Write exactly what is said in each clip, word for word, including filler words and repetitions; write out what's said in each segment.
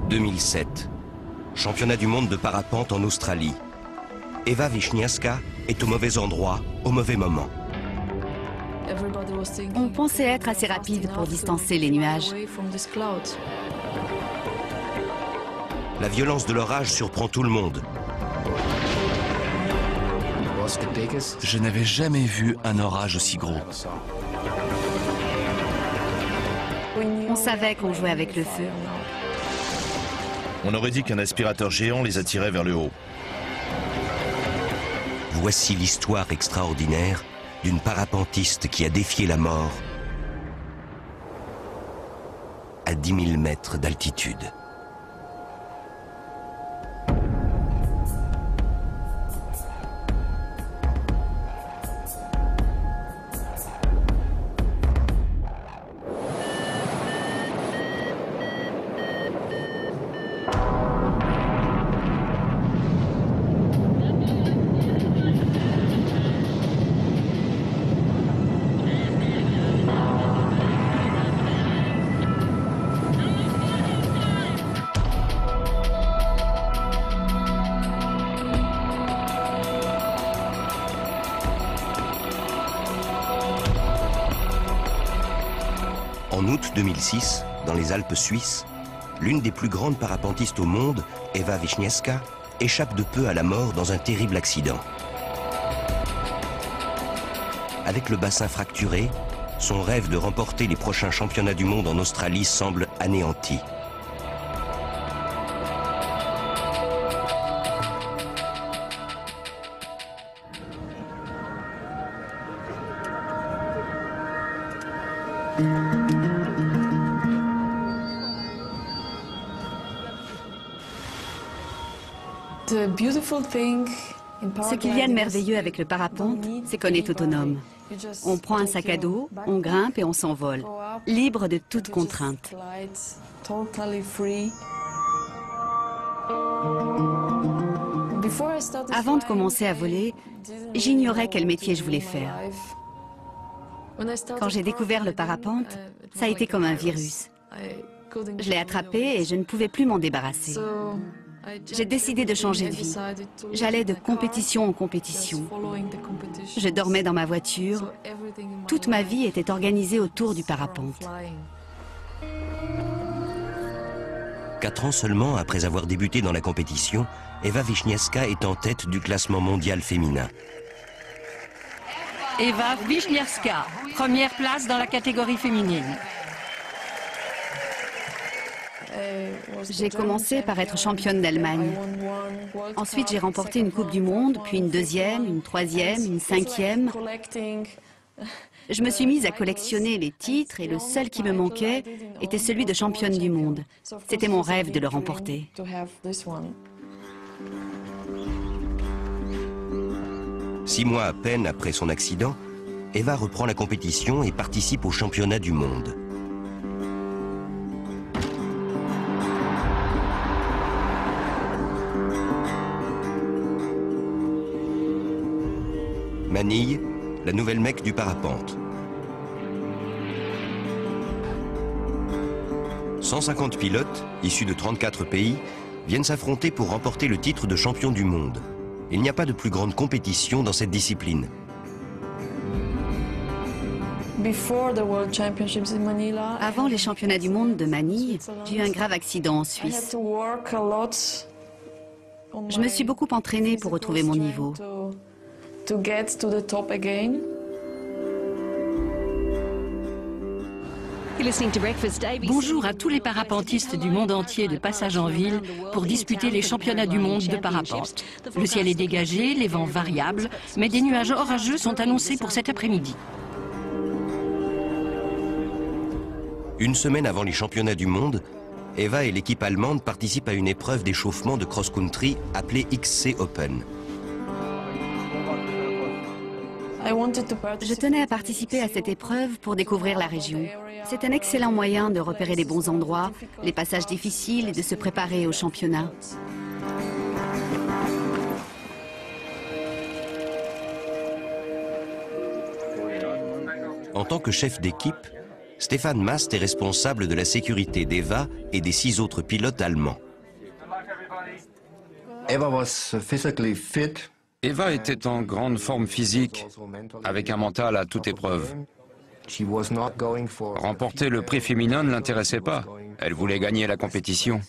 deux mille sept. Championnat du monde de parapente en Australie. Eva Wiśniewska est au mauvais endroit, au mauvais moment. On pensait être assez rapide pour distancer les nuages. La violence de l'orage surprend tout le monde. Je n'avais jamais vu un orage aussi gros. On savait qu'on jouait avec le feu. On aurait dit qu'un aspirateur géant les attirait vers le haut. Voici l'histoire extraordinaire d'une parapentiste qui a défié la mort à dix mille mètres d'altitude. En août deux mille six, dans les Alpes suisses, l'une des plus grandes parapentistes au monde, Eva Wiśniewska, échappe de peu à la mort dans un terrible accident. Avec le bassin fracturé, son rêve de remporter les prochains championnats du monde en Australie semble anéanti. Ce qu'il y a de merveilleux avec le parapente, c'est qu'on est autonome. On prend un sac à dos, on grimpe et on s'envole, libre de toute contrainte. Avant de commencer à voler, j'ignorais quel métier je voulais faire. Quand j'ai découvert le parapente, ça a été comme un virus. Je l'ai attrapé et je ne pouvais plus m'en débarrasser. J'ai décidé de changer de vie. J'allais de compétition en compétition. Je dormais dans ma voiture. Toute ma vie était organisée autour du parapente. Quatre ans seulement après avoir débuté dans la compétition, Eva Wiśniewska est en tête du classement mondial féminin. Eva Wiśniewska, première place dans la catégorie féminine. J'ai commencé par être championne d'Allemagne. Ensuite, j'ai remporté une Coupe du Monde, puis une deuxième, une troisième, une cinquième. Je me suis mise à collectionner les titres et le seul qui me manquait était celui de championne du monde. C'était mon rêve de le remporter. Six mois à peine après son accident, Eva reprend la compétition et participe au championnat du monde. Manille, la nouvelle Mecque du parapente. cent cinquante pilotes, issus de trente-quatre pays, viennent s'affronter pour remporter le titre de champion du monde. Il n'y a pas de plus grande compétition dans cette discipline. Avant les championnats du monde de Manille, j'ai eu un grave accident en Suisse. Je me suis beaucoup entraînée pour retrouver mon niveau. Bonjour à tous les parapentistes du monde entier de passage en ville pour disputer les championnats du monde de parapente. Le ciel est dégagé, les vents variables, mais des nuages orageux sont annoncés pour cet après-midi. Une semaine avant les championnats du monde, Eva et l'équipe allemande participent à une épreuve d'échauffement de cross-country appelée X C Open. Je tenais à participer à cette épreuve pour découvrir la région. C'est un excellent moyen de repérer les bons endroits, les passages difficiles et de se préparer au championnat. En tant que chef d'équipe, Stefan Mast est responsable de la sécurité d'Eva et des six autres pilotes allemands. Eva was physically fit. Eva était en grande forme physique, avec un mental à toute épreuve. Remporter le prix féminin ne l'intéressait pas. Elle voulait gagner la compétition.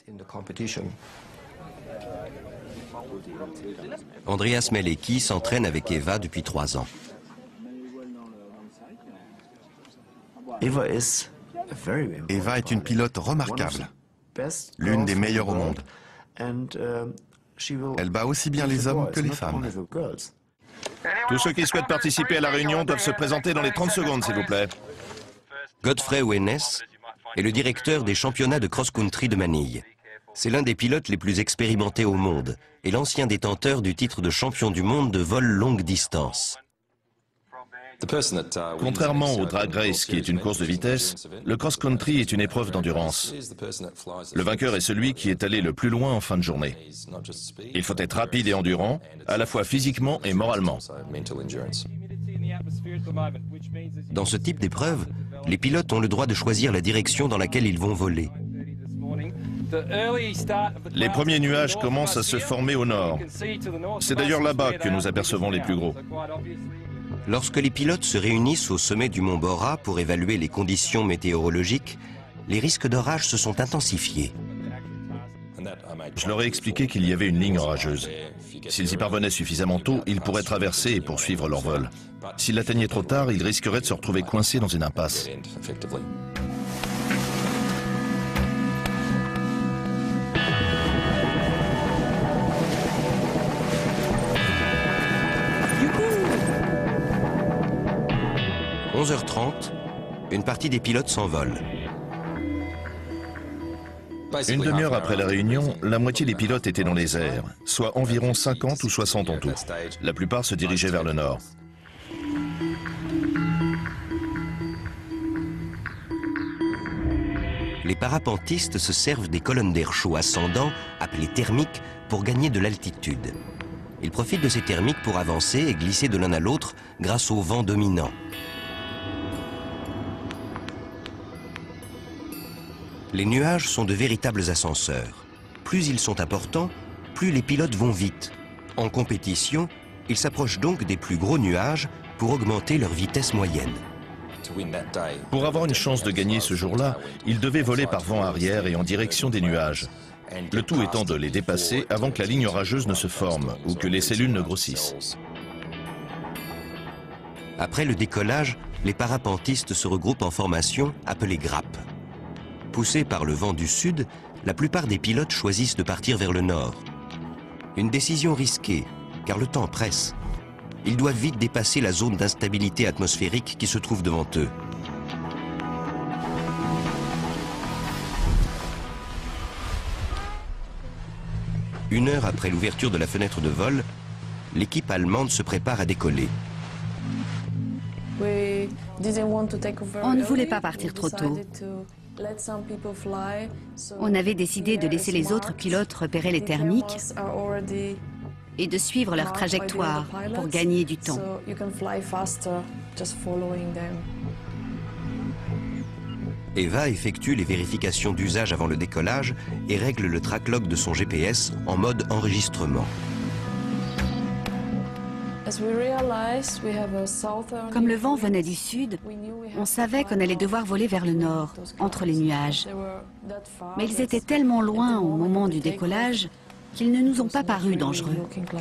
Andreas Melecki s'entraîne avec Eva depuis trois ans. Eva est une pilote remarquable, l'une des meilleures au monde. Elle bat aussi bien les hommes que les femmes. Tous ceux qui souhaitent participer à la réunion doivent se présenter dans les trente secondes, s'il vous plaît. Godfrey Wennes est le directeur des championnats de cross-country de Manille. C'est l'un des pilotes les plus expérimentés au monde et l'ancien détenteur du titre de champion du monde de vol longue distance. Contrairement au drag race, qui est une course de vitesse, le cross-country est une épreuve d'endurance. Le vainqueur est celui qui est allé le plus loin en fin de journée. Il faut être rapide et endurant, à la fois physiquement et moralement. Dans ce type d'épreuve, les pilotes ont le droit de choisir la direction dans laquelle ils vont voler. Les premiers nuages commencent à se former au nord. C'est d'ailleurs là-bas que nous apercevons les plus gros. Lorsque les pilotes se réunissent au sommet du mont Bora pour évaluer les conditions météorologiques, les risques d'orage se sont intensifiés. Je leur ai expliqué qu'il y avait une ligne orageuse. S'ils y parvenaient suffisamment tôt, ils pourraient traverser et poursuivre leur vol. S'ils l'atteignaient trop tard, ils risqueraient de se retrouver coincés dans une impasse. onze heures trente, une partie des pilotes s'envole. Une demi-heure après la réunion, la moitié des pilotes étaient dans les airs, soit environ cinquante ou soixante en tout. La plupart se dirigeaient vers le nord. Les parapentistes se servent des colonnes d'air chaud ascendant, appelées thermiques, pour gagner de l'altitude. Ils profitent de ces thermiques pour avancer et glisser de l'un à l'autre grâce au vent dominant. Les nuages sont de véritables ascenseurs. Plus ils sont importants, plus les pilotes vont vite. En compétition, ils s'approchent donc des plus gros nuages pour augmenter leur vitesse moyenne. Pour avoir une chance de gagner ce jour-là, ils devaient voler par vent arrière et en direction des nuages. Le tout étant de les dépasser avant que la ligne orageuse ne se forme ou que les cellules ne grossissent. Après le décollage, les parapentistes se regroupent en formation appelée grappe. Poussés par le vent du sud, la plupart des pilotes choisissent de partir vers le nord. Une décision risquée, car le temps presse. Ils doivent vite dépasser la zone d'instabilité atmosphérique qui se trouve devant eux. Une heure après l'ouverture de la fenêtre de vol, l'équipe allemande se prépare à décoller. On ne voulait pas partir trop tôt. On avait décidé de laisser les autres pilotes repérer les thermiques et de suivre leur trajectoire pour gagner du temps. Eva effectue les vérifications d'usage avant le décollage et règle le track log de son G P S en mode enregistrement. Comme le vent venait du sud, on savait qu'on allait devoir voler vers le nord, entre les nuages. Mais ils étaient tellement loin au moment du décollage qu'ils ne nous ont pas paru dangereux.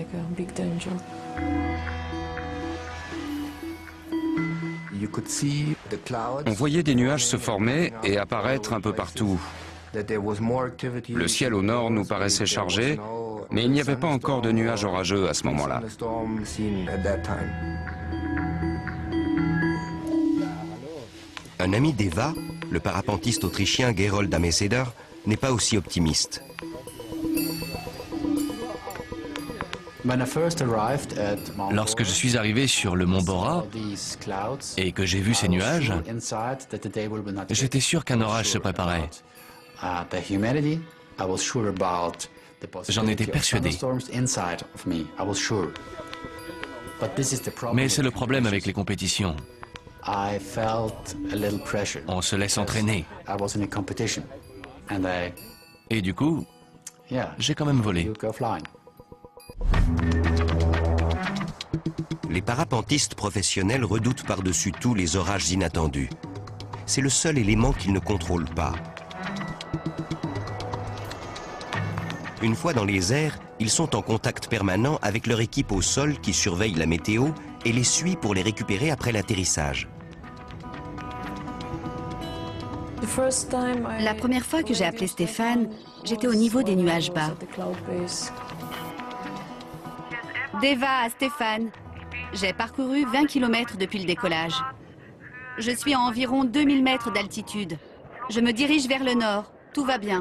On voyait des nuages se former et apparaître un peu partout. Le ciel au nord nous paraissait chargé, mais il n'y avait pas encore de nuages orageux à ce moment-là. Un ami d'Eva, le parapentiste autrichien Gerold Ameseder, n'est pas aussi optimiste. Lorsque je suis arrivé sur le mont Bora et que j'ai vu ces nuages, j'étais sûr qu'un orage se préparait. J'en étais persuadé. Mais c'est le problème avec les compétitions. On se laisse entraîner. Et du coup, j'ai quand même volé. Les parapentistes professionnels redoutent par-dessus tout les orages inattendus. C'est le seul élément qu'ils ne contrôlent pas. Une fois dans les airs, ils sont en contact permanent avec leur équipe au sol qui surveille la météo et les suit pour les récupérer après l'atterrissage. La première fois que j'ai appelé Stéphane, j'étais au niveau des nuages bas. Deva, Stéphane, j'ai parcouru vingt kilomètres depuis le décollage. Je suis à environ deux mille mètres d'altitude. Je me dirige vers le nord. Tout va bien.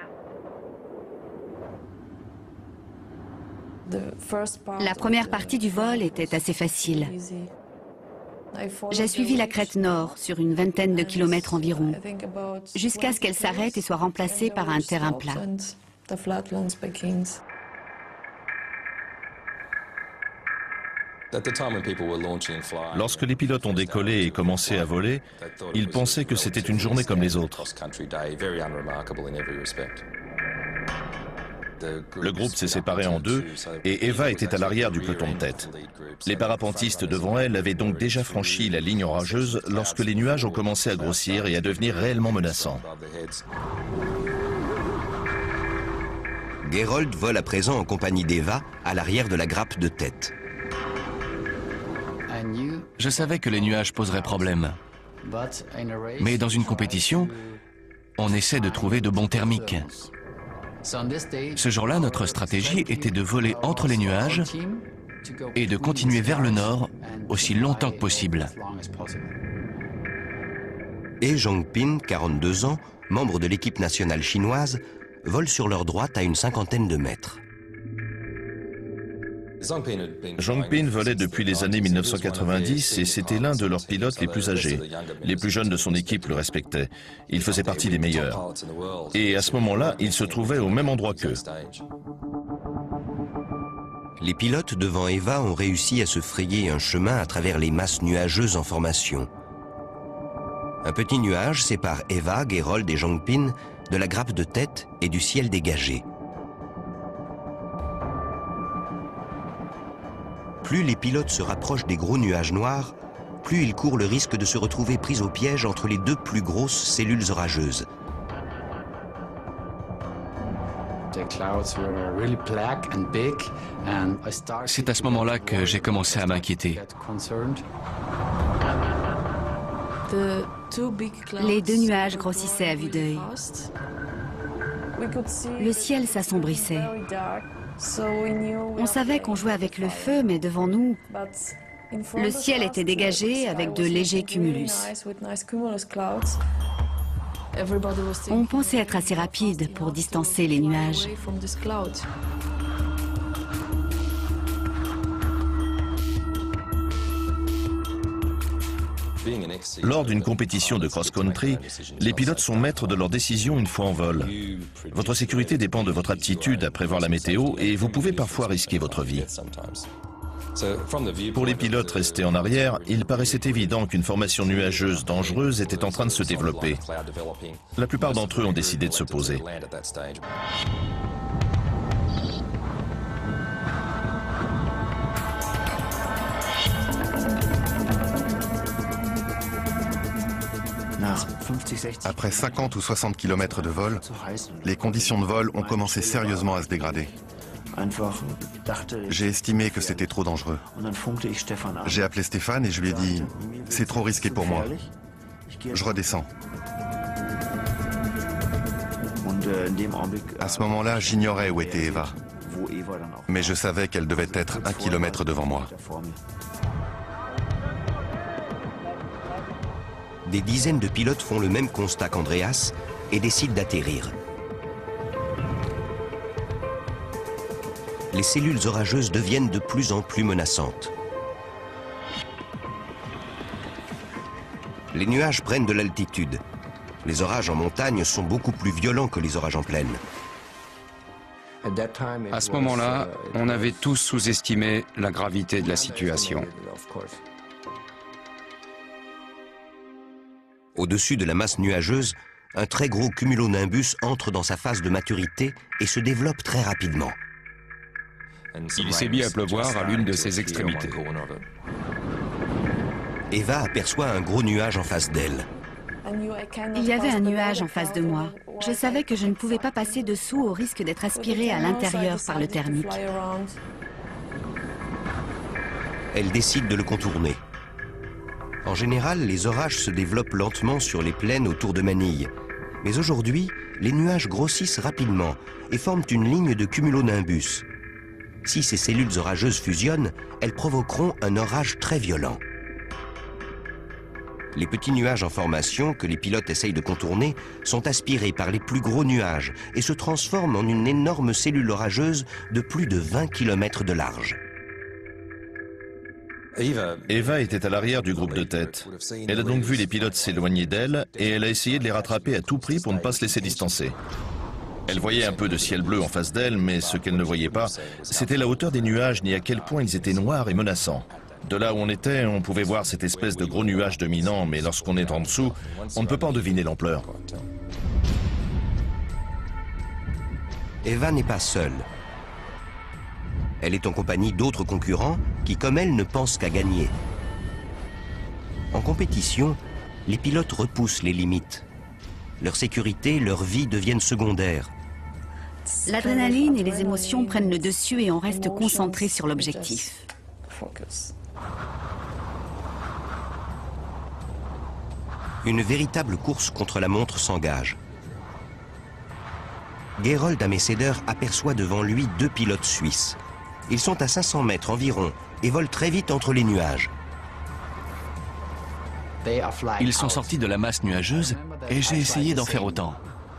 La première partie du vol était assez facile. J'ai suivi la crête nord sur une vingtaine de kilomètres environ, jusqu'à ce qu'elle s'arrête et soit remplacée par un terrain plat. Lorsque les pilotes ont décollé et commencé à voler, ils pensaient que c'était une journée comme les autres. Le groupe s'est séparé en deux et Eva était à l'arrière du peloton de tête. Les parapentistes devant elle avaient donc déjà franchi la ligne orageuse lorsque les nuages ont commencé à grossir et à devenir réellement menaçants. Gerold vole à présent en compagnie d'Eva à l'arrière de la grappe de tête. Je savais que les nuages poseraient problème. Mais dans une compétition, on essaie de trouver de bons thermiques. Ce jour-là, notre stratégie était de voler entre les nuages et de continuer vers le nord aussi longtemps que possible. He Zhongpin, quarante-deux ans, membre de l'équipe nationale chinoise, vole sur leur droite à une cinquantaine de mètres. Zhongpin volait depuis les années mille neuf cent quatre-vingt-dix et c'était l'un de leurs pilotes les plus âgés. Les plus jeunes de son équipe le respectaient. Il faisait partie des meilleurs. Et à ce moment-là, il se trouvait au même endroit qu'eux. Les pilotes devant Eva ont réussi à se frayer un chemin à travers les masses nuageuses en formation. Un petit nuage sépare Eva, Gerold et Zhongpin de la grappe de tête et du ciel dégagé. Plus les pilotes se rapprochent des gros nuages noirs, plus ils courent le risque de se retrouver pris au piège entre les deux plus grosses cellules orageuses. C'est à ce moment-là que j'ai commencé à m'inquiéter. Les deux nuages grossissaient à vue d'œil. Le ciel s'assombrissait. On savait qu'on jouait avec le feu, mais devant nous, le ciel était dégagé avec de légers cumulus. On pensait être assez rapide pour distancer les nuages. Lors d'une compétition de cross-country, les pilotes sont maîtres de leurs décisions une fois en vol. Votre sécurité dépend de votre aptitude à prévoir la météo et vous pouvez parfois risquer votre vie. Pour les pilotes restés en arrière, il paraissait évident qu'une formation nuageuse dangereuse était en train de se développer. La plupart d'entre eux ont décidé de s'opposer. Après cinquante ou soixante kilomètres de vol, les conditions de vol ont commencé sérieusement à se dégrader. J'ai estimé que c'était trop dangereux. J'ai appelé Stéphane et je lui ai dit « C'est trop risqué pour moi. Je redescends. » À ce moment-là, j'ignorais où était Eva. Mais je savais qu'elle devait être un kilomètre devant moi. Des dizaines de pilotes font le même constat qu'Andreas et décident d'atterrir. Les cellules orageuses deviennent de plus en plus menaçantes. Les nuages prennent de l'altitude. Les orages en montagne sont beaucoup plus violents que les orages en plaine. À ce moment-là, on avait tous sous-estimé la gravité de la situation. Au-dessus de la masse nuageuse, un très gros cumulonimbus entre dans sa phase de maturité et se développe très rapidement. Il s'est mis à pleuvoir à l'une de ses extrémités. Eva aperçoit un gros nuage en face d'elle. Il y avait un nuage en face de moi. Je savais que je ne pouvais pas passer dessous au risque d'être aspirée à l'intérieur par le thermique. Elle décide de le contourner. En général, les orages se développent lentement sur les plaines autour de Manille. Mais aujourd'hui, les nuages grossissent rapidement et forment une ligne de cumulonimbus. Si ces cellules orageuses fusionnent, elles provoqueront un orage très violent. Les petits nuages en formation que les pilotes essayent de contourner sont aspirés par les plus gros nuages et se transforment en une énorme cellule orageuse de plus de vingt kilomètres de large. Eva était à l'arrière du groupe de tête. Elle a donc vu les pilotes s'éloigner d'elle et elle a essayé de les rattraper à tout prix pour ne pas se laisser distancer. Elle voyait un peu de ciel bleu en face d'elle, mais ce qu'elle ne voyait pas, c'était la hauteur des nuages ni à quel point ils étaient noirs et menaçants. De là où on était, on pouvait voir cette espèce de gros nuage dominant, mais lorsqu'on est en dessous, on ne peut pas en deviner l'ampleur. Eva n'est pas seule. Elle est en compagnie d'autres concurrents qui, comme elle, ne pensent qu'à gagner. En compétition, les pilotes repoussent les limites. Leur sécurité, leur vie deviennent secondaires. L'adrénaline et les émotions prennent le dessus et on reste concentré sur l'objectif. Une véritable course contre la montre s'engage. Gerold Ameseder aperçoit devant lui deux pilotes suisses. Ils sont à cinq cents mètres environ et volent très vite entre les nuages. Ils sont sortis de la masse nuageuse et j'ai essayé d'en faire autant.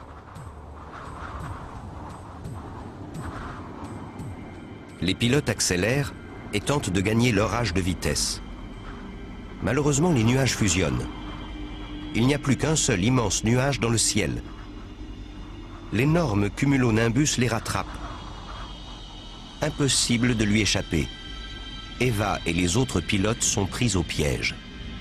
Les pilotes accélèrent et tentent de gagner l'orage de vitesse. Malheureusement, les nuages fusionnent. Il n'y a plus qu'un seul immense nuage dans le ciel. L'énorme cumulonimbus les rattrape. Impossible de lui échapper. Eva et les autres pilotes sont pris au piège.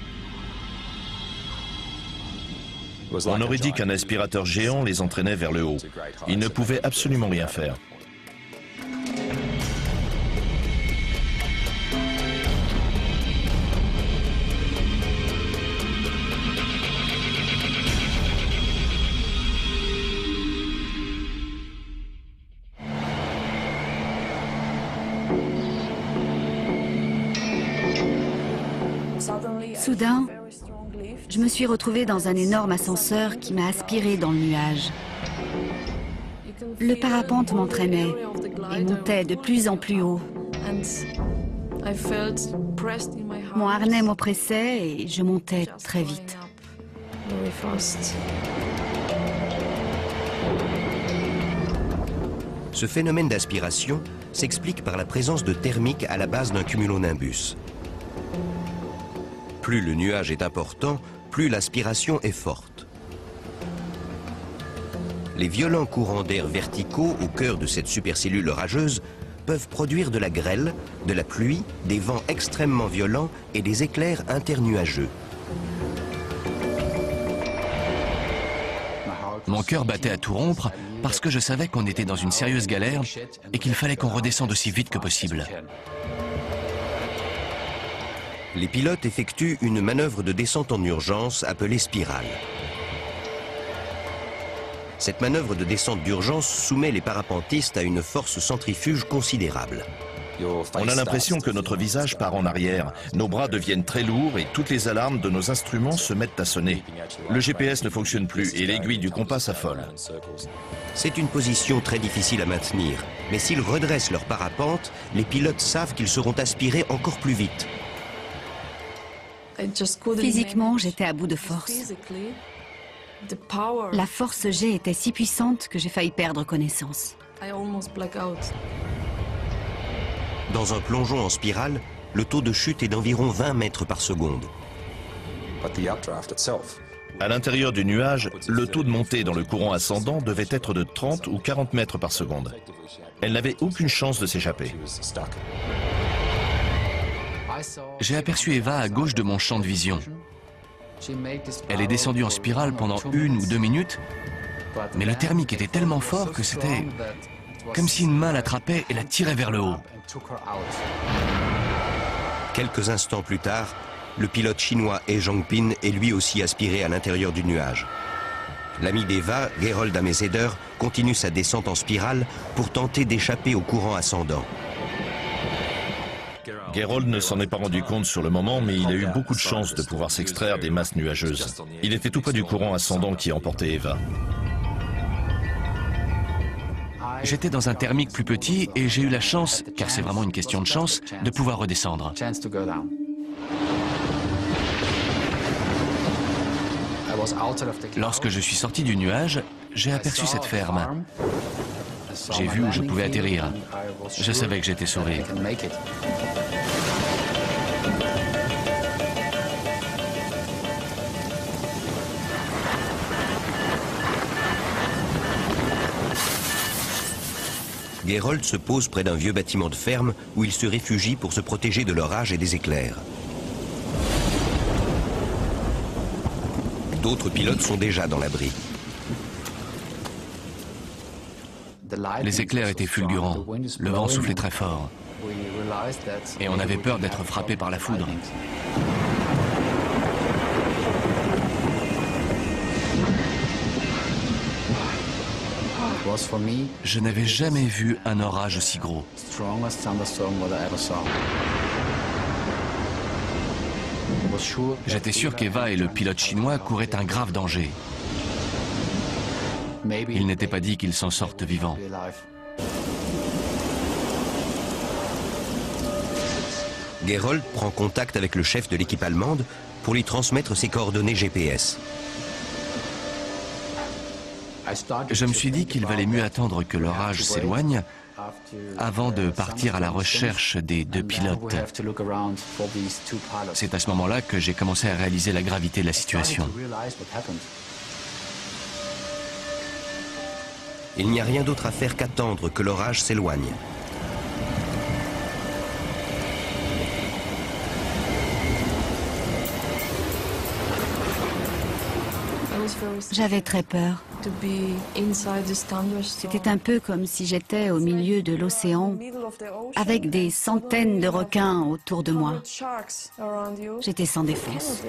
On aurait dit qu'un aspirateur géant les entraînait vers le haut. Ils ne pouvaient absolument rien faire. Soudain, je me suis retrouvée dans un énorme ascenseur qui m'a aspirée dans le nuage. Le parapente m'entraînait et montait de plus en plus haut. Mon harnais m'oppressait et je montais très vite. Ce phénomène d'aspiration s'explique par la présence de thermique à la base d'un cumulonimbus. Plus le nuage est important, plus l'aspiration est forte. Les violents courants d'air verticaux au cœur de cette supercellule orageuse peuvent produire de la grêle, de la pluie, des vents extrêmement violents et des éclairs internuageux. Mon cœur battait à tout rompre parce que je savais qu'on était dans une sérieuse galère et qu'il fallait qu'on redescende aussi vite que possible. Les pilotes effectuent une manœuvre de descente en urgence appelée spirale. Cette manœuvre de descente d'urgence soumet les parapentistes à une force centrifuge considérable. On a l'impression que notre visage part en arrière, nos bras deviennent très lourds et toutes les alarmes de nos instruments se mettent à sonner. Le G P S ne fonctionne plus et l'aiguille du compas s'affole. C'est une position très difficile à maintenir, mais s'ils redressent leur parapente, les pilotes savent qu'ils seront aspirés encore plus vite. Physiquement, j'étais à bout de force. La force G était si puissante que j'ai failli perdre connaissance. Dans un plongeon en spirale, le taux de chute est d'environ vingt mètres par seconde. À l'intérieur du nuage, le taux de montée dans le courant ascendant devait être de trente ou quarante mètres par seconde. Elle n'avait aucune chance de s'échapper. J'ai aperçu Eva à gauche de mon champ de vision. Elle est descendue en spirale pendant une ou deux minutes, mais le thermique était tellement fort que c'était comme si une main l'attrapait et la tirait vers le haut. Quelques instants plus tard, le pilote chinois He Zhongpin est lui aussi aspiré à l'intérieur du nuage. L'ami d'Eva, Gerold Ameseder, continue sa descente en spirale pour tenter d'échapper au courant ascendant. Gerold ne s'en est pas rendu compte sur le moment, mais il a eu beaucoup de chance de pouvoir s'extraire des masses nuageuses. Il était tout près du courant ascendant qui emportait Eva. J'étais dans un thermique plus petit et j'ai eu la chance, car c'est vraiment une question de chance, de pouvoir redescendre. Lorsque je suis sorti du nuage, j'ai aperçu cette ferme. J'ai vu où je pouvais atterrir. Je savais que j'étais sauvé. Gerold se pose près d'un vieux bâtiment de ferme où il se réfugie pour se protéger de l'orage et des éclairs. D'autres pilotes sont déjà dans l'abri. Les éclairs étaient fulgurants, le vent soufflait très fort, et on avait peur d'être frappé par la foudre. Je n'avais jamais vu un orage aussi gros. J'étais sûr qu'Eva et le pilote chinois couraient un grave danger. Il n'était pas dit qu'ils s'en sortent vivants. Gerold prend contact avec le chef de l'équipe allemande pour lui transmettre ses coordonnées G P S. Je me suis dit qu'il valait mieux attendre que l'orage s'éloigne avant de partir à la recherche des deux pilotes. C'est à ce moment-là que j'ai commencé à réaliser la gravité de la situation. Il n'y a rien d'autre à faire qu'attendre que l'orage s'éloigne. J'avais très peur. C'était un peu comme si j'étais au milieu de l'océan, avec des centaines de requins autour de moi. J'étais sans défense.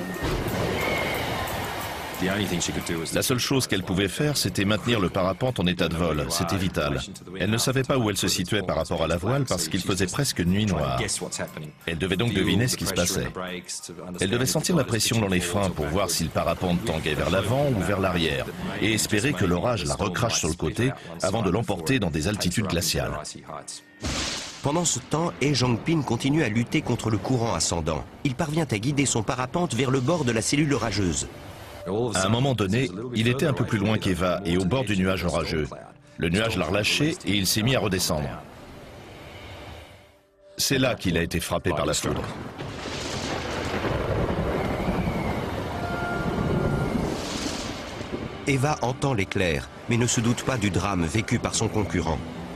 La seule chose qu'elle pouvait faire, c'était maintenir le parapente en état de vol. C'était vital. Elle ne savait pas où elle se situait par rapport à la voile parce qu'il faisait presque nuit noire. Elle devait donc deviner ce qui se passait. Elle devait sentir la pression dans les freins pour voir si le parapente tanguait vers l'avant ou vers l'arrière et espérer que l'orage la recrache sur le côté avant de l'emporter dans des altitudes glaciales. Pendant ce temps, He Zhongpin continue à lutter contre le courant ascendant. Il parvient à guider son parapente vers le bord de la cellule orageuse. À un moment donné, il était un peu plus loin qu'Eva et au bord du nuage orageux. Le nuage l'a relâché et il s'est mis à redescendre. C'est là qu'il a été frappé par la foudre. Eva entend l'éclair, mais ne se doute pas du drame vécu par son concurrent.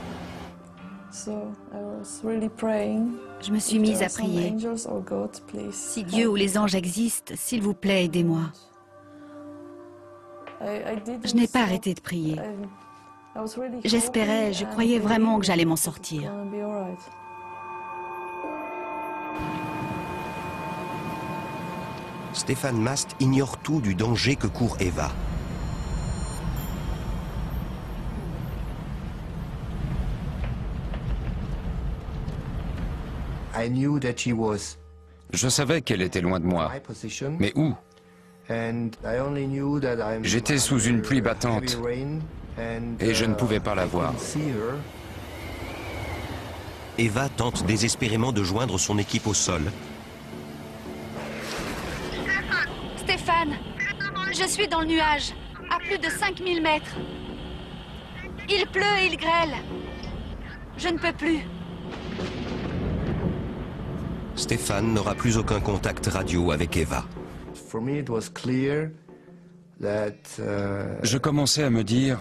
Je me suis mise à prier. Si Dieu ou les anges existent, s'il vous plaît, aidez-moi. Je n'ai pas arrêté de prier. J'espérais, je croyais vraiment que j'allais m'en sortir. Stefan Mast ignore tout du danger que court Eva. Je savais qu'elle était loin de moi. Mais où? J'étais sous une pluie battante et je ne pouvais pas la voir. Eva tente désespérément de joindre son équipe au sol. Stéphane, je suis dans le nuage, à plus de cinq mille mètres. Il pleut et il grêle. Je ne peux plus. Stéphane n'aura plus aucun contact radio avec Eva. Je commençais à me dire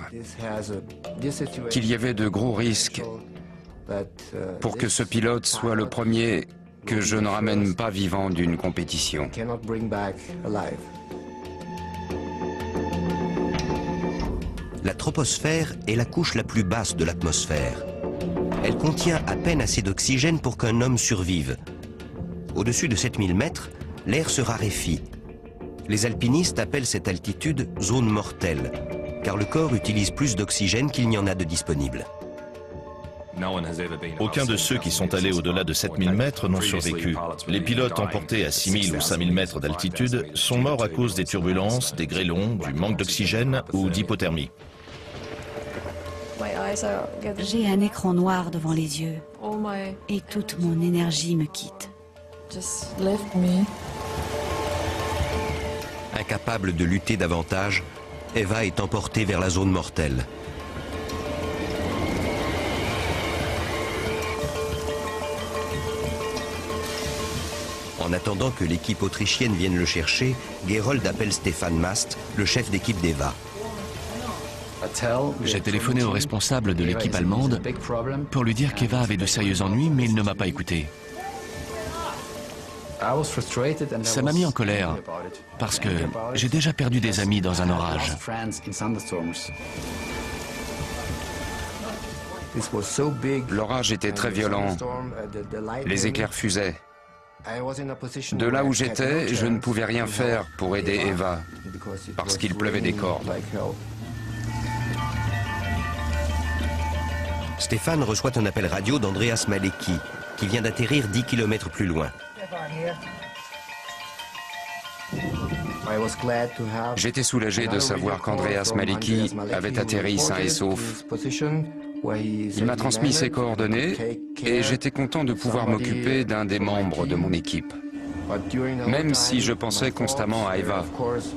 qu'il y avait de gros risques pour que ce pilote soit le premier que je ne ramène pas vivant d'une compétition. La troposphère est la couche la plus basse de l'atmosphère. Elle contient à peine assez d'oxygène pour qu'un homme survive. Au-dessus de sept mille mètres, l'air se raréfie. Les alpinistes appellent cette altitude zone mortelle, car le corps utilise plus d'oxygène qu'il n'y en a de disponible. Aucun de ceux qui sont allés au-delà de sept mille mètres n'ont survécu. Les pilotes emportés à six mille ou cinq mille mètres d'altitude sont morts à cause des turbulences, des grêlons, du manque d'oxygène ou d'hypothermie. J'ai un écran noir devant les yeux et toute mon énergie me quitte. Incapable de lutter davantage, Eva est emportée vers la zone mortelle. En attendant que l'équipe autrichienne vienne le chercher, Gerold appelle Stefan Mast, le chef d'équipe d'Eva. J'ai téléphoné au responsable de l'équipe allemande pour lui dire qu'Eva avait de sérieux ennuis, mais il ne m'a pas écouté. Ça m'a mis en colère, parce que j'ai déjà perdu des amis dans un orage. L'orage était très violent, les éclairs fusaient. De là où j'étais, je ne pouvais rien faire pour aider Eva, parce qu'il pleuvait des cordes. Stefan reçoit un appel radio d'Andreas Malecki, qui vient d'atterrir dix kilomètres plus loin. J'étais soulagé de savoir qu'Andreas Malecki avait atterri sain et sauf. Il m'a transmis ses coordonnées et j'étais content de pouvoir m'occuper d'un des membres de mon équipe. Même si je pensais constamment à Eva.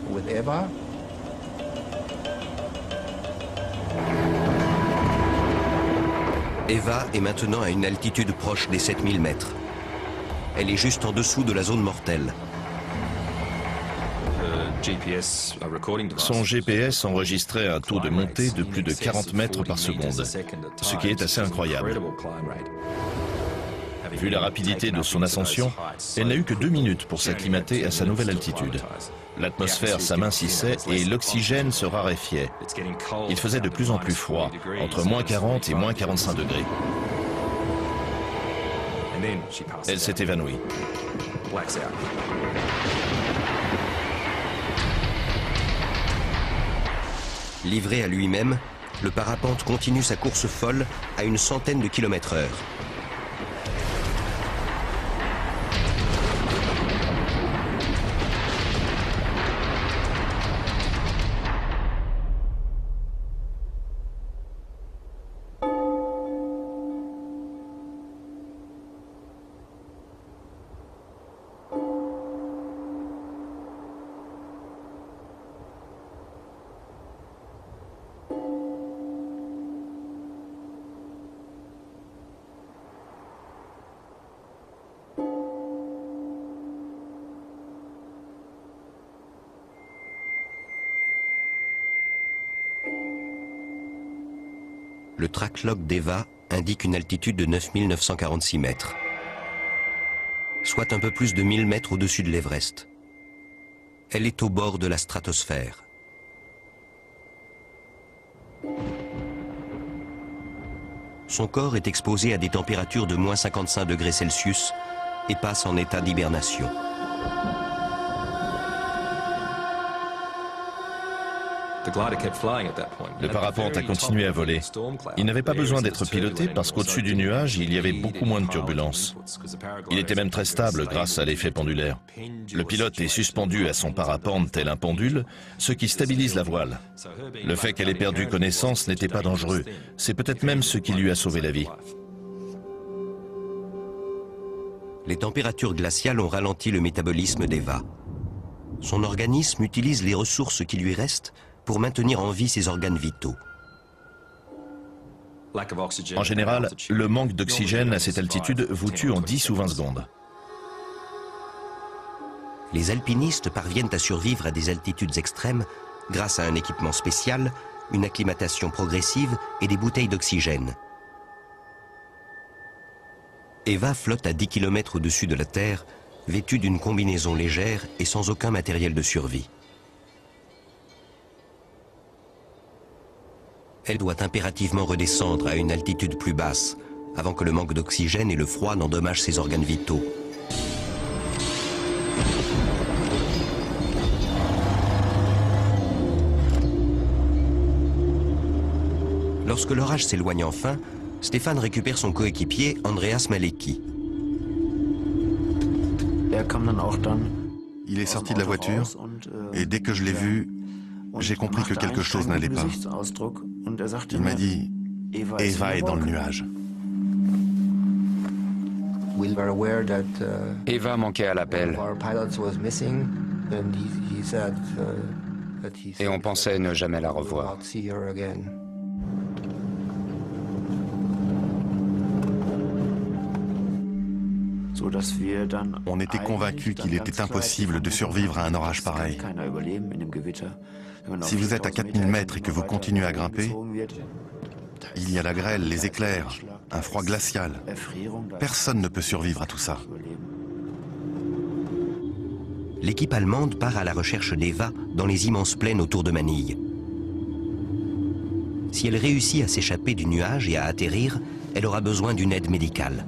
Eva est maintenant à une altitude proche des sept mille mètres. Elle est juste en dessous de la zone mortelle. Son G P S enregistrait un taux de montée de plus de quarante mètres par seconde, ce qui est assez incroyable. Vu la rapidité de son ascension, elle n'a eu que deux minutes pour s'acclimater à sa nouvelle altitude. L'atmosphère s'amincissait et l'oxygène se raréfiait. Il faisait de plus en plus froid, entre moins quarante et moins quarante-cinq degrés. Elle s'est évanouie. Livré à lui-même, le parapente continue sa course folle à une centaine de kilomètres heure. Le tracklog d'Eva indique une altitude de neuf mille neuf cent quarante-six mètres, soit un peu plus de mille mètres au-dessus de l'Everest. Elle est au bord de la stratosphère. Son corps est exposé à des températures de moins cinquante-cinq degrés Celsius et passe en état d'hibernation. Le parapente a continué à voler. Il n'avait pas besoin d'être piloté parce qu'au-dessus du nuage, il y avait beaucoup moins de turbulences. Il était même très stable grâce à l'effet pendulaire. Le pilote est suspendu à son parapente tel un pendule, ce qui stabilise la voile. Le fait qu'elle ait perdu connaissance n'était pas dangereux. C'est peut-être même ce qui lui a sauvé la vie. Les températures glaciales ont ralenti le métabolisme d'Eva. Son organisme utilise les ressources qui lui restent pour maintenir en vie ses organes vitaux. En général, le manque d'oxygène à cette altitude vous tue en dix ou vingt secondes. Les alpinistes parviennent à survivre à des altitudes extrêmes grâce à un équipement spécial, une acclimatation progressive et des bouteilles d'oxygène. Eva flotte à dix kilomètres au-dessus de la Terre, vêtue d'une combinaison légère et sans aucun matériel de survie. Elle doit impérativement redescendre à une altitude plus basse, avant que le manque d'oxygène et le froid n'endommagent ses organes vitaux. Lorsque l'orage s'éloigne enfin, Stéphane récupère son coéquipier Andreas Malecki. Il est sorti de la voiture et dès que je l'ai vu, j'ai compris que quelque chose n'allait pas. Il m'a dit « Eva est dans le nuage ». Eva manquait à l'appel. Et on pensait ne jamais la revoir. On était convaincus qu'il était impossible de survivre à un orage pareil. Si vous êtes à quatre mille mètres et que vous continuez à grimper, il y a la grêle, les éclairs, un froid glacial. Personne ne peut survivre à tout ça. L'équipe allemande part à la recherche d'Eva dans les immenses plaines autour de Manille. Si elle réussit à s'échapper du nuage et à atterrir, elle aura besoin d'une aide médicale.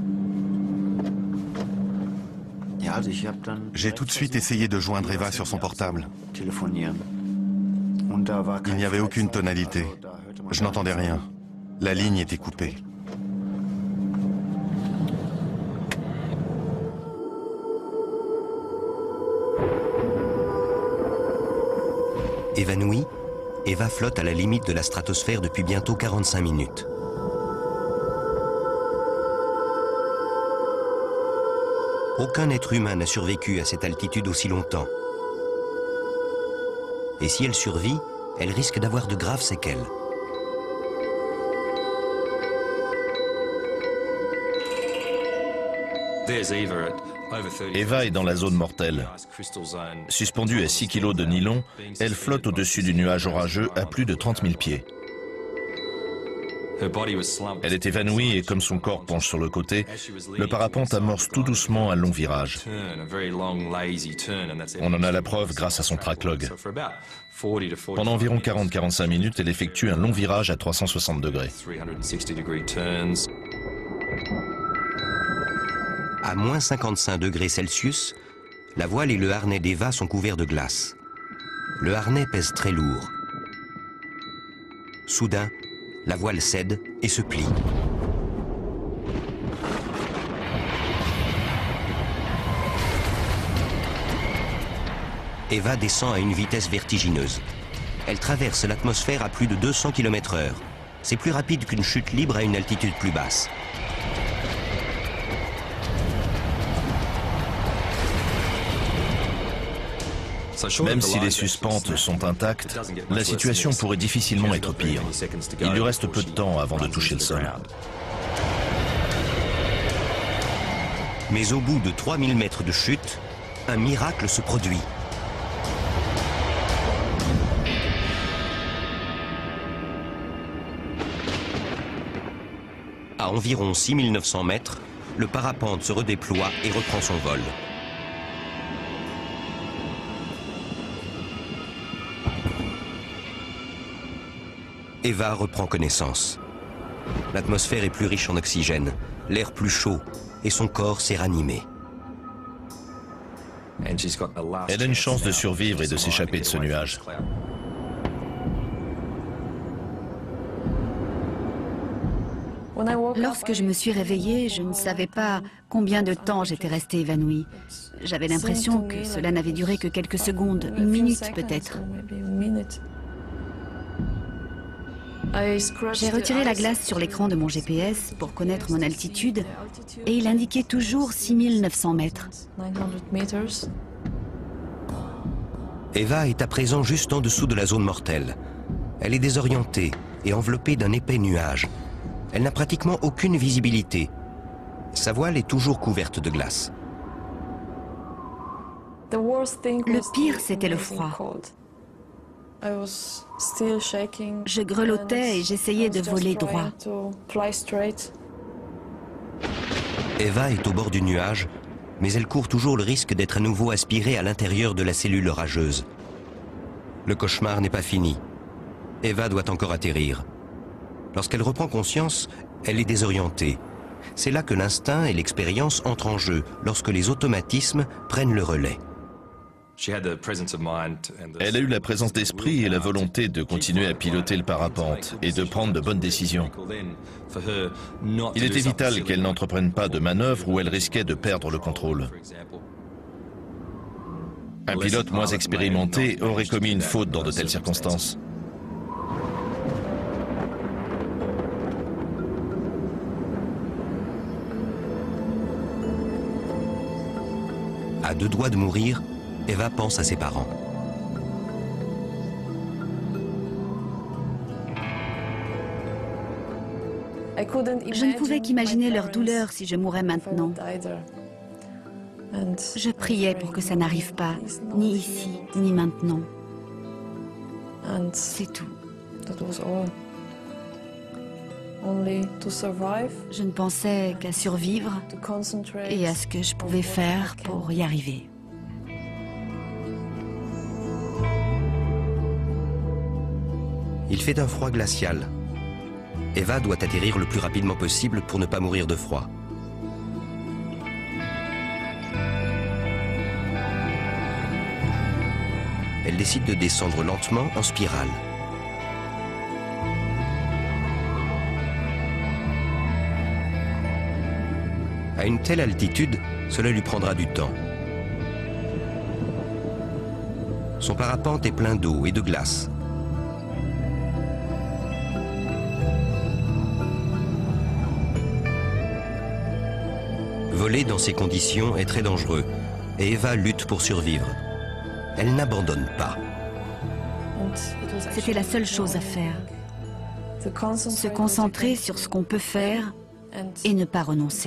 J'ai tout de suite essayé de joindre Eva sur son portable. Il n'y avait aucune tonalité. Je n'entendais rien. La ligne était coupée. Évanouie, Eva flotte à la limite de la stratosphère depuis bientôt quarante-cinq minutes. Aucun être humain n'a survécu à cette altitude aussi longtemps. Et si elle survit, elle risque d'avoir de graves séquelles. Eva est dans la zone mortelle. Suspendue à six kilos de nylon, elle flotte au-dessus du nuage orageux à plus de trente mille pieds. Elle est évanouie et comme son corps penche sur le côté, le parapente amorce tout doucement un long virage. On en a la preuve grâce à son tracklog. Pendant environ quarante à quarante-cinq minutes, elle effectue un long virage à trois cent soixante degrés. À moins cinquante-cinq degrés Celsius, la voile et le harnais d'Eva sont couverts de glace. Le harnais pèse très lourd. Soudain, la voile cède et se plie. Eva descend à une vitesse vertigineuse. Elle traverse l'atmosphère à plus de deux cents kilomètres heure. C'est plus rapide qu'une chute libre à une altitude plus basse. Même si les suspentes sont intactes, la situation pourrait difficilement être pire. Il lui reste peu de temps avant de toucher le sol. Mais au bout de trois mille mètres de chute, un miracle se produit. À environ six mille neuf cents mètres, le parapente se redéploie et reprend son vol. Eva reprend connaissance. L'atmosphère est plus riche en oxygène, l'air plus chaud et son corps s'est ranimé. Elle a une chance de survivre et de s'échapper de ce nuage. Lorsque je me suis réveillée, je ne savais pas combien de temps j'étais restée évanouie. J'avais l'impression que cela n'avait duré que quelques secondes, une minute peut-être. J'ai retiré la glace sur l'écran de mon G P S pour connaître mon altitude et il indiquait toujours six mille neuf cents mètres. Eva est à présent juste en dessous de la zone mortelle. Elle est désorientée et enveloppée d'un épais nuage. Elle n'a pratiquement aucune visibilité. Sa voile est toujours couverte de glace. Le pire, c'était le froid. Je grelottais et j'essayais de voler droit. Eva est au bord du nuage, mais elle court toujours le risque d'être à nouveau aspirée à l'intérieur de la cellule orageuse. Le cauchemar n'est pas fini. Eva doit encore atterrir. Lorsqu'elle reprend conscience, elle est désorientée. C'est là que l'instinct et l'expérience entrent en jeu, lorsque les automatismes prennent le relais. Elle a eu la présence d'esprit et la volonté de continuer à piloter le parapente et de prendre de bonnes décisions. Il était vital qu'elle n'entreprenne pas de manœuvre où elle risquait de perdre le contrôle. Un pilote moins expérimenté aurait commis une faute dans de telles circonstances. À deux doigts de mourir, Eva pense à ses parents. Je ne pouvais qu'imaginer leur douleur si je mourais maintenant. Je priais pour que ça n'arrive pas, ni ici, ni maintenant. C'est tout. Je ne pensais qu'à survivre et à ce que je pouvais faire pour y arriver. Il fait un froid glacial. Eva doit atterrir le plus rapidement possible pour ne pas mourir de froid. Elle décide de descendre lentement en spirale. À une telle altitude, cela lui prendra du temps. Son parapente est plein d'eau et de glace. Voler dans ces conditions est très dangereux et Eva lutte pour survivre. Elle n'abandonne pas. C'était la seule chose à faire. Se concentrer sur ce qu'on peut faire et ne pas renoncer.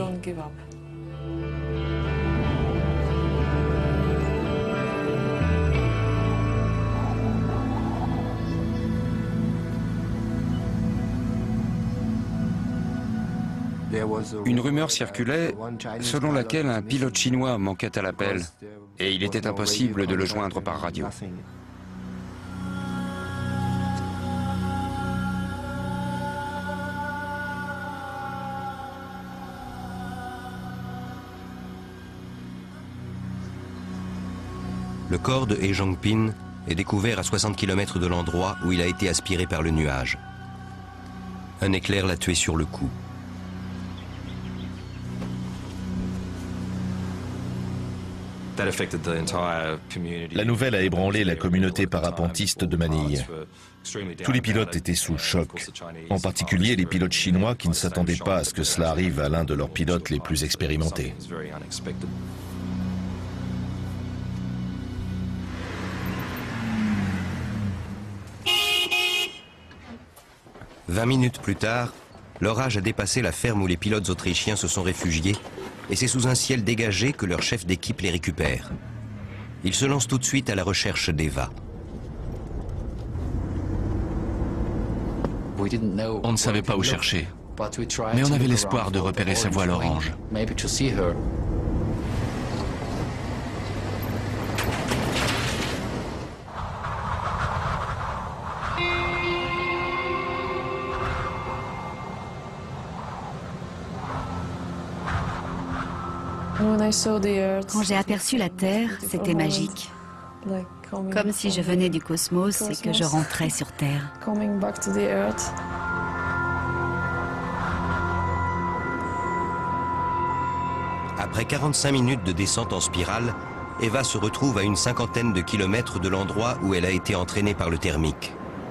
Une rumeur circulait selon laquelle un pilote chinois manquait à l'appel et il était impossible de le joindre par radio. Le corps de He Jongpin est découvert à soixante kilomètres de l'endroit où il a été aspiré par le nuage. Un éclair l'a tué sur le coup. La nouvelle a ébranlé la communauté parapentiste de Manille. Tous les pilotes étaient sous le choc, en particulier les pilotes chinois qui ne s'attendaient pas à ce que cela arrive à l'un de leurs pilotes les plus expérimentés. Vingt minutes plus tard, l'orage a dépassé la ferme où les pilotes autrichiens se sont réfugiés et c'est sous un ciel dégagé que leur chef d'équipe les récupère. Ils se lancent tout de suite à la recherche d'Eva. On ne savait pas où chercher, mais on avait l'espoir de repérer sa voile orange. Quand j'ai aperçu la Terre, c'était magique. Comme si je venais du cosmos et que je rentrais sur Terre. Après quarante-cinq minutes de descente en spirale, Eva se retrouve à une cinquantaine de kilomètres de l'endroit où elle a été entraînée par le thermique.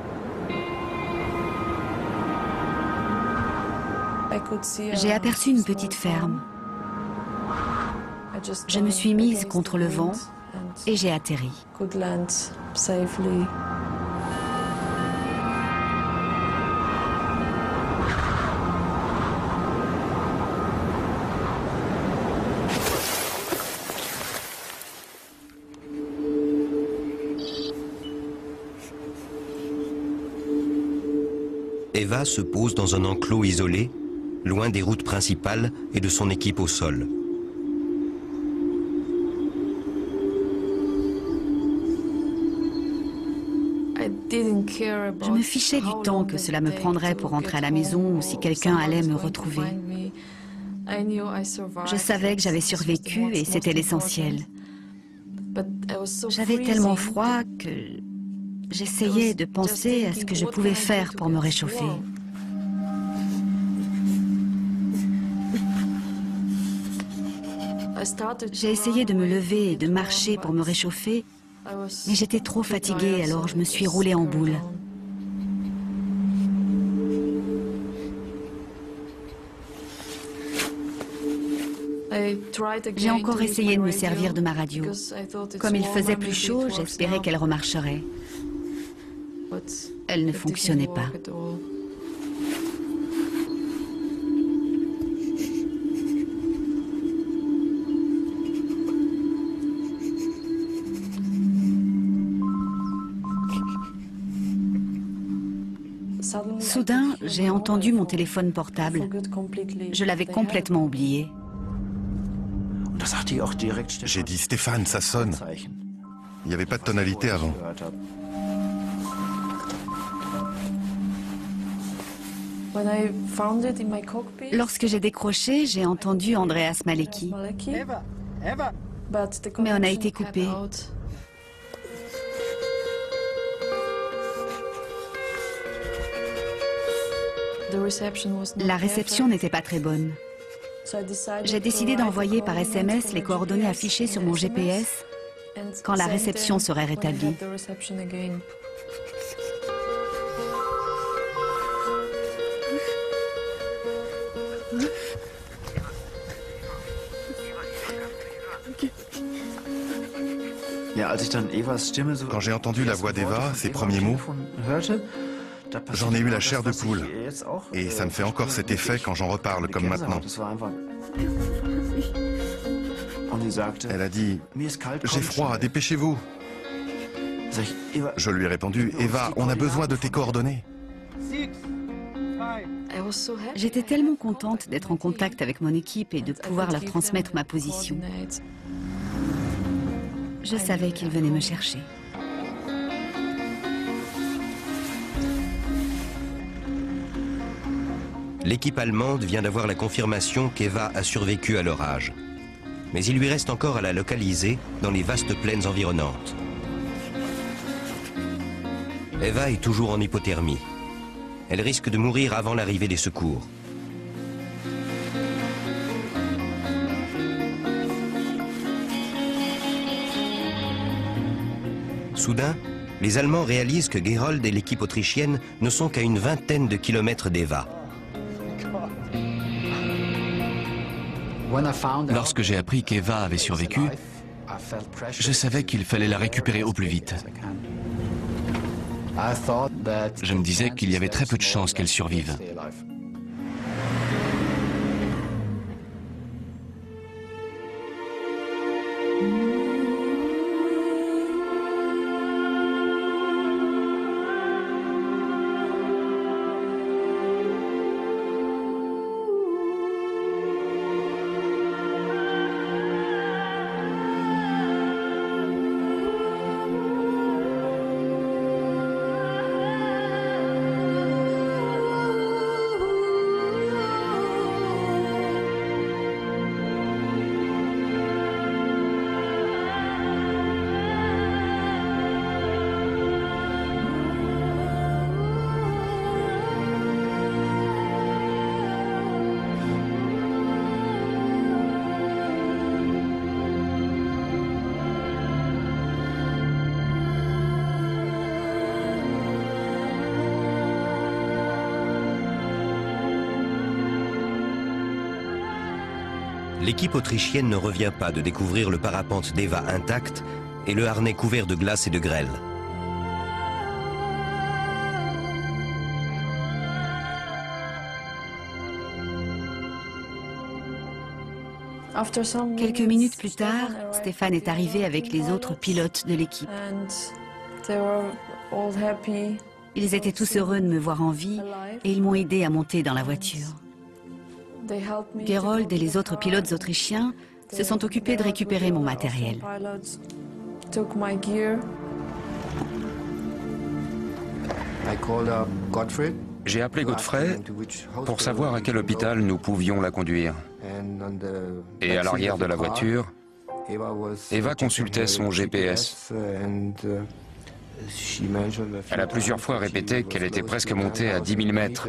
J'ai aperçu une petite ferme. Je me suis mise contre le vent et j'ai atterri. Eva se pose dans un enclos isolé loin des routes principales et de son équipe au sol. Je me fichais du temps que cela me prendrait pour rentrer à la maison ou si quelqu'un allait me retrouver. Je savais que j'avais survécu et c'était l'essentiel. J'avais tellement froid que j'essayais de penser à ce que je pouvais faire pour me réchauffer. J'ai essayé de me lever et de marcher pour me réchauffer, mais j'étais trop fatiguée, alors je me suis roulée en boule. J'ai encore essayé de me servir de ma radio. Comme il faisait plus chaud, j'espérais qu'elle remarcherait. Elle ne fonctionnait pas. Soudain, j'ai entendu mon téléphone portable. Je l'avais complètement oublié. J'ai dit « Stéphane, ça sonne ». Il n'y avait pas de tonalité avant. Lorsque j'ai décroché, j'ai entendu Andreas Malecki. Mais on a été coupé. La réception n'était pas très bonne. J'ai décidé d'envoyer par S M S les coordonnées affichées sur mon G P S quand la réception serait rétablie. Quand j'ai entendu la voix d'Eva, ses premiers mots, j'en ai eu la chair de poule. Et ça me fait encore cet effet quand j'en reparle, comme maintenant. Elle a dit « J'ai froid, dépêchez-vous ». Je lui ai répondu « Eva, on a besoin de tes coordonnées ». J'étais tellement contente d'être en contact avec mon équipe et de pouvoir leur transmettre ma position. Je savais qu'ils venaient me chercher. L'équipe allemande vient d'avoir la confirmation qu'Eva a survécu à l'orage. Mais il lui reste encore à la localiser dans les vastes plaines environnantes. Eva est toujours en hypothermie. Elle risque de mourir avant l'arrivée des secours. Soudain, les Allemands réalisent que Gerold et l'équipe autrichienne ne sont qu'à une vingtaine de kilomètres d'Eva. Lorsque j'ai appris qu'Eva avait survécu, je savais qu'il fallait la récupérer au plus vite. Je me disais qu'il y avait très peu de chances qu'elle survive. L'équipe autrichienne ne revient pas de découvrir le parapente d'Eva intact et le harnais couvert de glace et de grêle. Quelques minutes plus tard, Stéphane est arrivé avec les autres pilotes de l'équipe. Ils étaient tous heureux de me voir en vie et ils m'ont aidé à monter dans la voiture. Gerold et les autres pilotes autrichiens se sont occupés de récupérer mon matériel. J'ai appelé Godfrey pour savoir à quel hôpital nous pouvions la conduire. Et à l'arrière de la voiture, Eva consultait son G P S. Elle a plusieurs fois répété qu'elle était presque montée à dix mille mètres.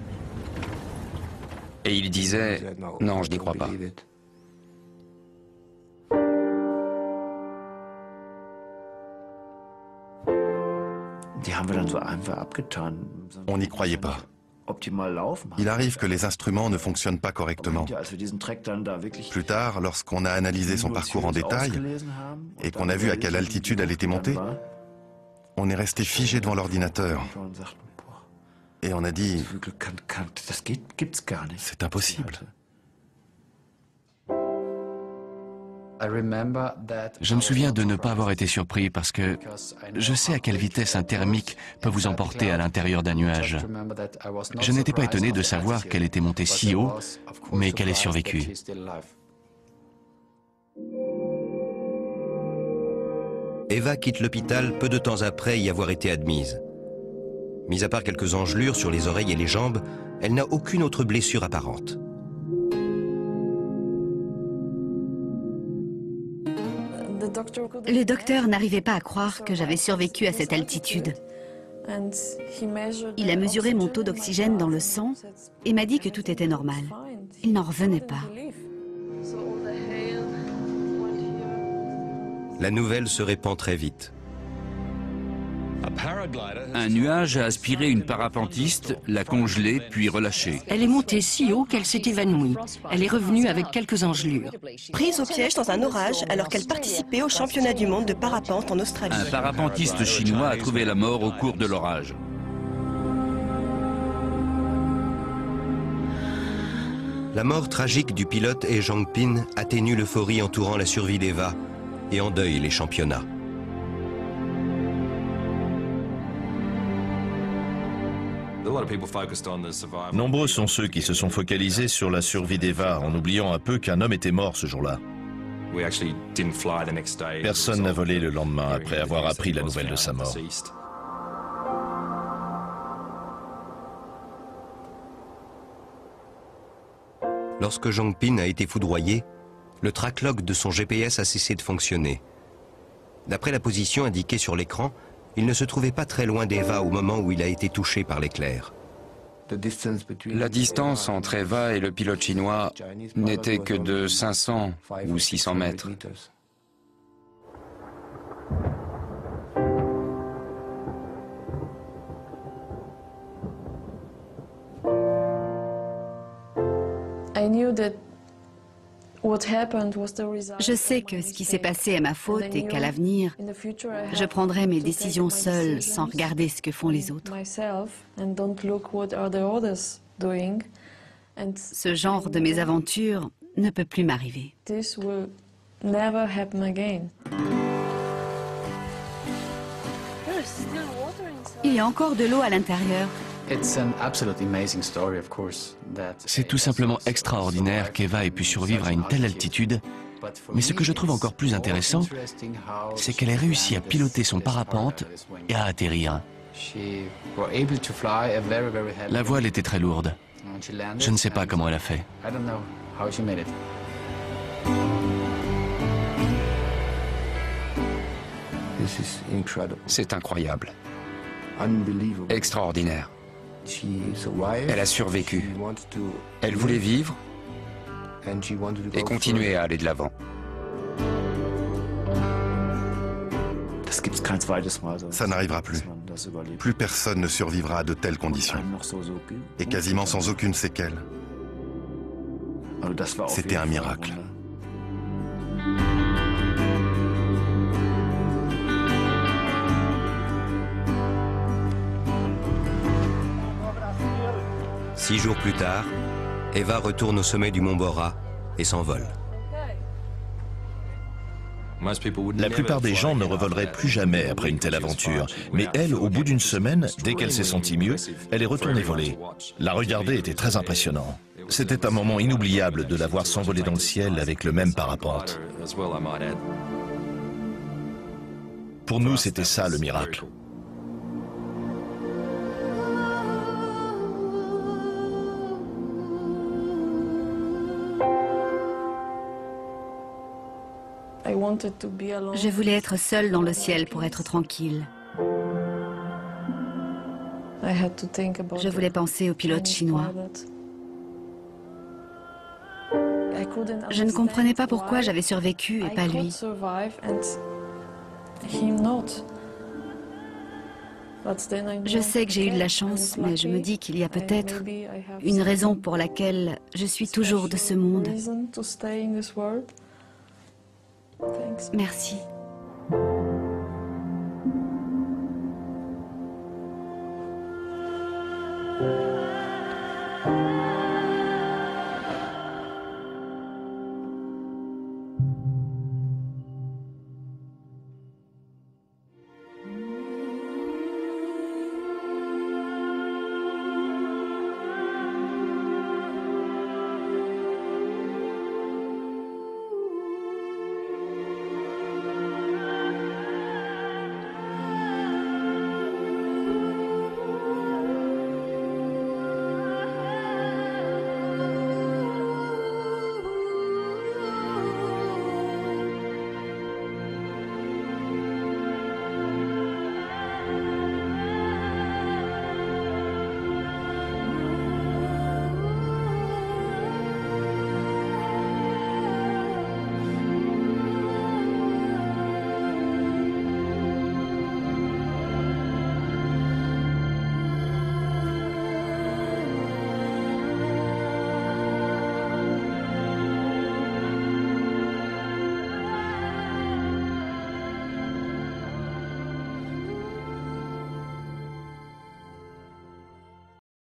Et il disait « Non, je n'y crois pas ». On n'y croyait pas. Il arrive que les instruments ne fonctionnent pas correctement. Plus tard, lorsqu'on a analysé son parcours en détail et qu'on a vu à quelle altitude elle était montée, on est resté figé devant l'ordinateur. Et on a dit, c'est impossible. Je me souviens de ne pas avoir été surpris parce que je sais à quelle vitesse un thermique peut vous emporter à l'intérieur d'un nuage. Je n'étais pas étonné de savoir qu'elle était montée si haut, mais qu'elle ait survécu. Eva quitte l'hôpital peu de temps après y avoir été admise. Mis à part quelques engelures sur les oreilles et les jambes, elle n'a aucune autre blessure apparente. Le docteur n'arrivait pas à croire que j'avais survécu à cette altitude. Il a mesuré mon taux d'oxygène dans le sang et m'a dit que tout était normal. Il n'en revenait pas. La nouvelle se répand très vite. Un nuage a aspiré une parapentiste, l'a congelée, puis relâchée. Elle est montée si haut qu'elle s'est évanouie. Elle est revenue avec quelques engelures. Prise au piège dans un orage alors qu'elle participait au championnat du monde de parapente en Australie. Un parapentiste chinois a trouvé la mort au cours de l'orage. La mort tragique du pilote He Jiangping atténue l'euphorie entourant la survie d'Eva et endeuille les championnats. Nombreux sont ceux qui se sont focalisés sur la survie d'Eva en oubliant un peu qu'un homme était mort ce jour-là. Personne n'a volé le lendemain après avoir appris la nouvelle de sa mort. Lorsque Jiangping a été foudroyé, le tracklog de son G P S a cessé de fonctionner. D'après la position indiquée sur l'écran, il ne se trouvait pas très loin d'Eva au moment où il a été touché par l'éclair. La distance entre Eva et le pilote chinois n'était que de cinq cents ou six cents mètres. Je sais que ce qui s'est passé est ma faute et qu'à l'avenir, je prendrai mes décisions seule sans regarder ce que font les autres. Ce genre de mésaventure ne peut plus m'arriver. Il y a encore de l'eau à l'intérieur. C'est tout simplement extraordinaire qu'Eva ait pu survivre à une telle altitude, mais ce que je trouve encore plus intéressant, c'est qu'elle ait réussi à piloter son parapente et à atterrir. La voile était très lourde. Je ne sais pas comment elle a fait. C'est incroyable. Extraordinaire. Elle a survécu. Elle voulait vivre et continuer à aller de l'avant. Ça n'arrivera plus. Plus personne ne survivra à de telles conditions. Et quasiment sans aucune séquelle. C'était un miracle. Six jours plus tard, Eva retourne au sommet du mont Bora et s'envole. La plupart des gens ne revoleraient plus jamais après une telle aventure. Mais elle, au bout d'une semaine, dès qu'elle s'est sentie mieux, elle est retournée voler. La regarder était très impressionnant. C'était un moment inoubliable de la voir s'envoler dans le ciel avec le même parapente. Pour nous, c'était ça le miracle. Je voulais être seule dans le ciel pour être tranquille. Je voulais penser au pilote chinois. Je ne comprenais pas pourquoi j'avais survécu et pas lui. Je sais que j'ai eu de la chance, mais je me dis qu'il y a peut-être une raison pour laquelle je suis toujours de ce monde. Merci. Thank you.